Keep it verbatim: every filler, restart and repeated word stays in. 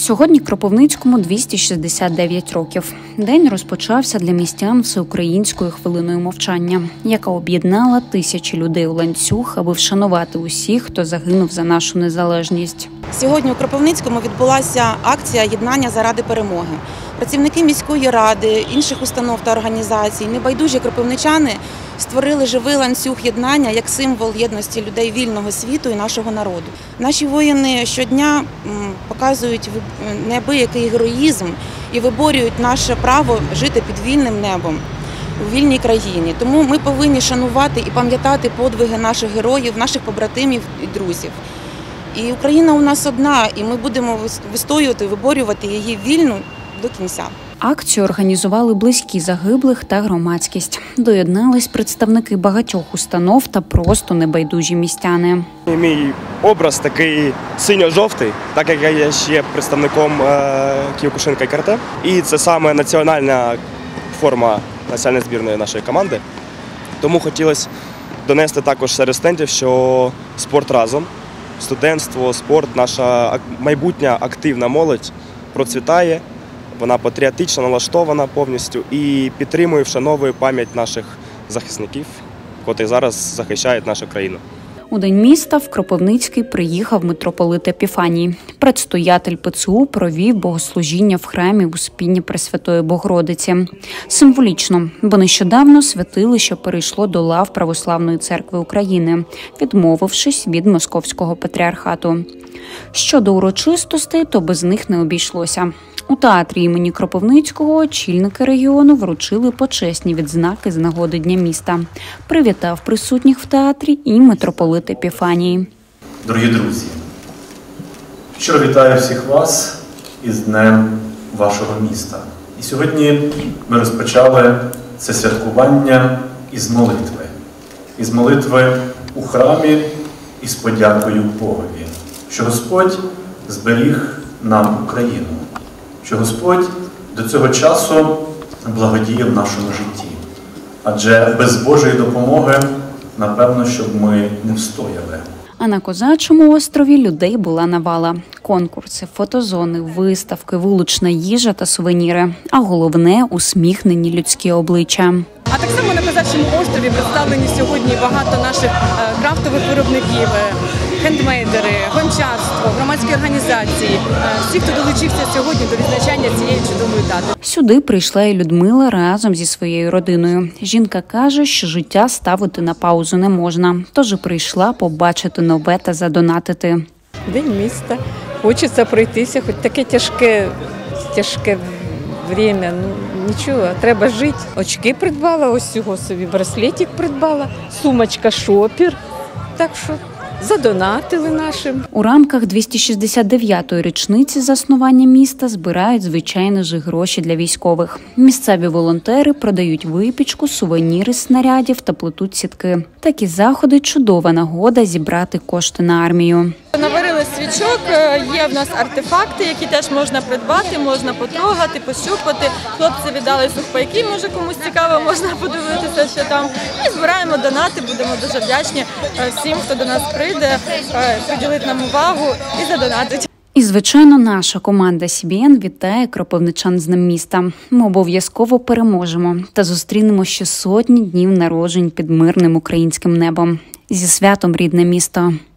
Сьогодні Кропивницькому двісті шістдесят дев'ять років. День розпочався для містян всеукраїнською хвилиною мовчання, яка об'єднала тисячі людей у ланцюг, аби вшанувати усіх, хто загинув за нашу незалежність. Сьогодні у Кропивницькому відбулася акція «Єднання заради перемоги». Працівники міської ради, інших установ та організацій, небайдужі кропивничани створили живий ланцюг єднання як символ єдності людей вільного світу і нашого народу. Наші воїни щодня показують неабиякий героїзм і виборюють наше право жити під вільним небом у вільній країні. Тому ми повинні шанувати і пам'ятати подвиги наших героїв, наших побратимів і друзів. І Україна у нас одна, і ми будемо вистоювати, виборювати її вільну до кінця. Акцію організували близькі загиблих та громадськість. Доєднались представники багатьох установ та просто небайдужі містяни. Мій образ такий синьо-жовтий, так як я є ще представником Кіокушинка і карате. І це саме національна форма національної збірної нашої команди. Тому хотілося донести також серед стендів, що спорт разом, студентство, спорт, наша майбутня активна молодь процвітає. Вона патріотично налаштована повністю і підтримує, вшановує пам'ять наших захисників, котрі зараз захищають нашу країну. У День міста в Кропивницький приїхав митрополит Епіфаній. Предстоятель ПЦУ провів богослужіння в храмі Успіння Пресвятої Богородиці. Символічно, бо нещодавно святилище перейшло до лав Православної церкви України, відмовившись від Московського патріархату. Щодо урочистостей, то без них не обійшлося. У театрі імені Кропивницького очільники регіону вручили почесні відзнаки з нагоди Дня міста. Привітав присутніх в театрі і митрополит Епіфаній. Дорогі друзі, щиро вітаю всіх вас із Днем вашого міста. І сьогодні ми розпочали це святкування із молитви. Із молитви у храмі і з подякою Богові, що Господь зберіг нам Україну, що Господь до цього часу благодіє в нашому житті. Адже без Божої допомоги, напевно, щоб ми не встояли. А на Козачому острові людей була навала. Конкурси, фотозони, виставки, вулична їжа та сувеніри. А головне – усміхнені людські обличчя. А так само на Козачому острові представлені сьогодні багато наших крафтових виробників, хендмейдери, гончарство, громадські організації, всі, хто долучився сьогодні до відзначання цієї чудової дати. Сюди прийшла і Людмила разом зі своєю родиною. Жінка каже, що життя ставити на паузу не можна, тож і прийшла побачити нове та задонатити. День міста. Хочеться пройтися, хоч таке тяжке, тяжке время, ну нічого, треба жити. Очки придбала, ось цього собі браслетик придбала, сумочка шопір, так що задонатили нашим. У рамках двісті шістдесят дев'ятої річниці заснування міста збирають, звичайно ж, гроші для військових. Місцеві волонтери продають випічку, сувеніри з снарядів та плетуть сітки. Такі заходи – чудова нагода зібрати кошти на армію. Наварили свічок, є в нас артефакти, які теж можна придбати, можна потрогати, пощупати. Хлопці віддали сухпайки, може комусь цікаво, можна подивитися, що там. І збираємо донати, будемо дуже вдячні всім, хто до нас прийде, приділить нам увагу і задонатить. І, звичайно, наша команда Сі Бі Ен вітає кропивничан з Днем міста. Ми обов'язково переможемо та зустрінемо ще сотні днів народжень під мирним українським небом. Зі святом, рідне місто!